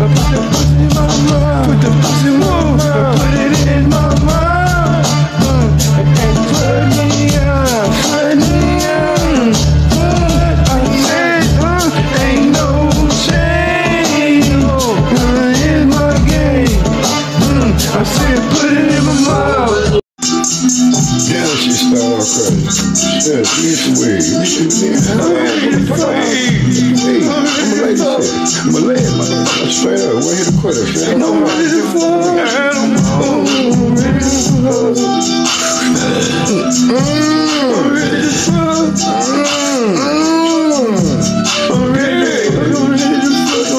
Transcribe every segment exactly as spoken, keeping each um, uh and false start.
put the pussy in my mouth. Put the pussy in my mouth. Put it in my mouth. Uh, and put me on. Put me on. Uh, I said, uh, ain't no shame uh, in my game. Uh, I said, put it in my mouth. Yeah, she started off crazy. Yeah, she hit the way. You should be Hey, I'm a lady shit. I'm a lady, man. Straight up. Where hit the quitter? Straight up. I'm ready to fuck. I'm ready to fuck. I'm ready to fuck. I'm ready to fuck. I'm ready to fuck.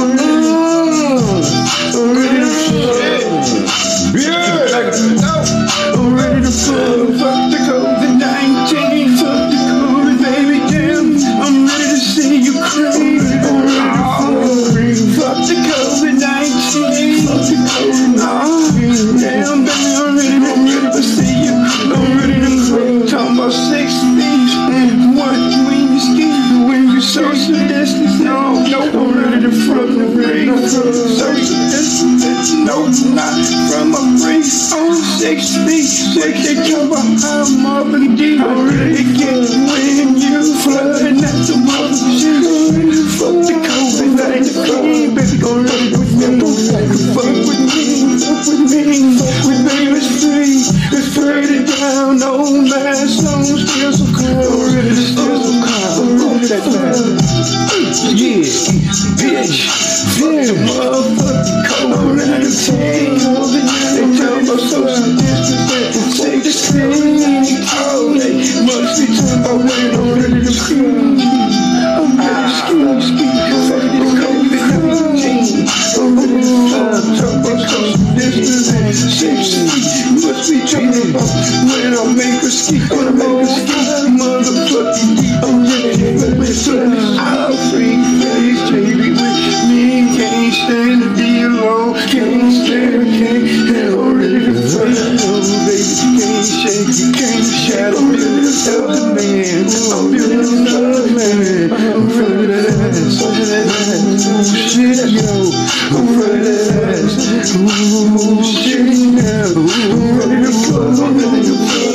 I'm ready to fuck. Yeah. I'm ready to fuck. Fuck the COVID nineteen. Fuck the COVID, baby. Damn. I'm ready to see you crazy. I'm ready to fuck. Fuck the COVID nineteen. Fuck the COVID nineteen. Damn, baby. I'm ready to, I'm ready to see you. I'm ready to fuck. Talking about six feet and what when you ski, when you social distance. No, no. I'm ready to fuck. I'm ready to fuck. Social distance. No, not from a break. On six feet. What they talk about? I'm Marvin Gaye. I'm ready to get when you flooding at the mother shit. Fuck the COVID nineteen, baby. Go ready with me. Fuck with me. Fuck with me. Fuck with me. It's free. It's faded down. No mask. No still so cold. I'm ready to still so cold. I'm ready that man. Yeah, bitch. Fuck the motherfucking COVID nineteen. They talk about social distancing. Say the same. Oh, they must be talking about when I'm ready to ski. I'm ready to ski, ski. Fuck this COVID nineteen. I'm ready to fly. Talk about social distancing. Say ski. Must be talking about when I make a ski. When I make a ski. Motherfucking deep. I'm ready to let me fly. I'll free face, baby, with me. Can't stand to be alone. Can't stand, can't. And I'm ready to fly. Oh, baby, you can't shake, you can't shadow. I'm building another man. I'm building another man. I'm ready to ass. Ooh, shit, yo. I'm ready to ass. Ooh, shit, now. I'm ready to fuck. I'm ready to fuck.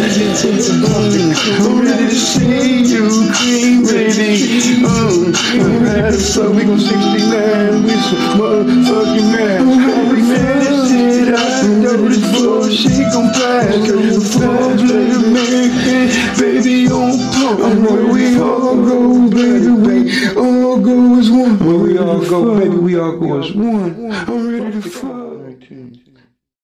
I'm ready to see you cream, baby. Um, I'm ready to fuck. We gon' sixty-nine with some motherfucking man. Happy man, I know this bullshit gon' pass. Full-blooded American, baby, on pump. I'm where we all go, baby, we all go as one. Where we all go, baby, we all go as one. I'm ready to fuck.